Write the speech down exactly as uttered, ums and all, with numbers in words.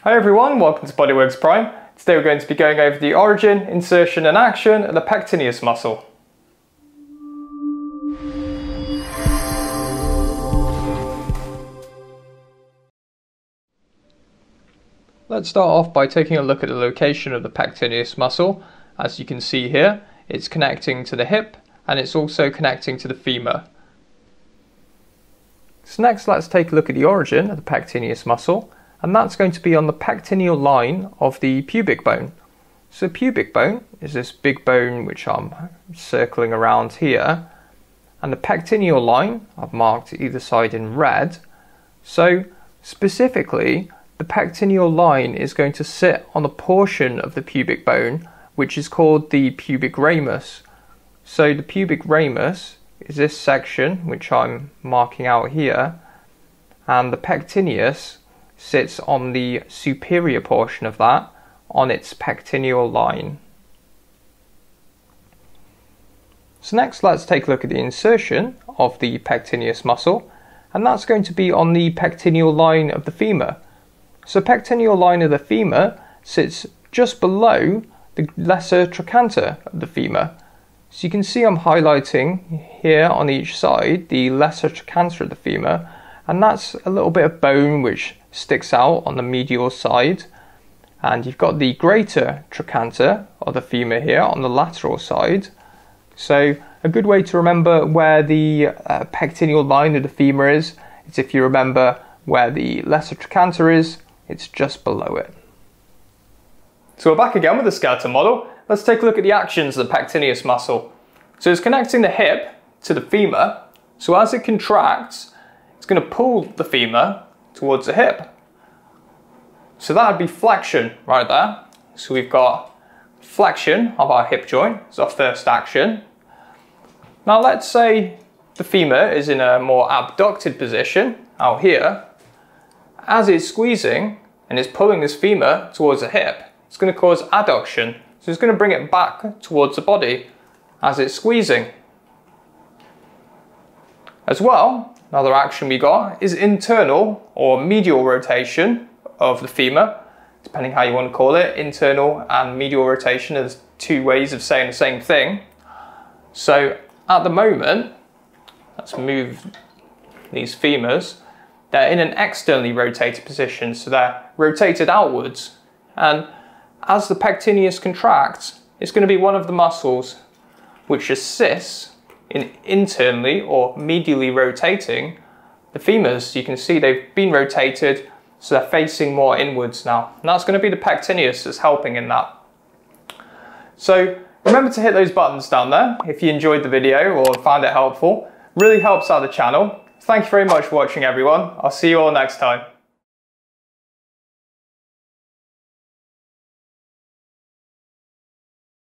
Hi everyone, welcome to Bodyworks Prime. Today we're going to be going over the origin, insertion and action of the Pectineus muscle. Let's start off by taking a look at the location of the Pectineus muscle. As you can see here, it's connecting to the hip and it's also connecting to the femur. So next let's take a look at the origin of the Pectineus muscle, and that's going to be on the pectineal line of the pubic bone. So pubic bone is this big bone which I'm circling around here, and the pectineal line I've marked either side in red. So specifically, the pectineal line is going to sit on a portion of the pubic bone which is called the pubic ramus. So the pubic ramus is this section which I'm marking out here, and the pectineus sits on the superior portion of that on its pectineal line. So next let's take a look at the insertion of the Pectineus muscle, and that's going to be on the pectineal line of the femur. So pectineal line of the femur sits just below the lesser trochanter of the femur. So you can see I'm highlighting here on each side the lesser trochanter of the femur, and that's a little bit of bone which sticks out on the medial side, and you've got the greater trochanter of the femur here on the lateral side. So a good way to remember where the uh, pectineal line of the femur is, is if you remember where the lesser trochanter is, it's just below it. So we're back again with the skeleton model. Let's take a look at the actions of the Pectineus muscle. So it's connecting the hip to the femur, so as it contracts, it's going to pull the femur towards the hip. So that would be flexion right there. So we've got flexion of our hip joint as our first action. Now let's say the femur is in a more abducted position out here. As it's squeezing and it's pulling this femur towards the hip, it's going to cause adduction. So it's going to bring it back towards the body as it's squeezing. As well, another action we got is internal or medial rotation of the femur, depending how you want to call it. Internal and medial rotation is two ways of saying the same thing. So at the moment, let's move these femurs, they're in an externally rotated position, so they're rotated outwards. And as the pectineus contracts, it's going to be one of the muscles which assists in internally or medially rotating the femurs. You can see they've been rotated, so they're facing more inwards now. And that's going to be the pectineus that's helping in that. So remember to hit those buttons down there if you enjoyed the video or found it helpful. Really helps out the channel. Thank you very much for watching everyone. I'll see you all next time.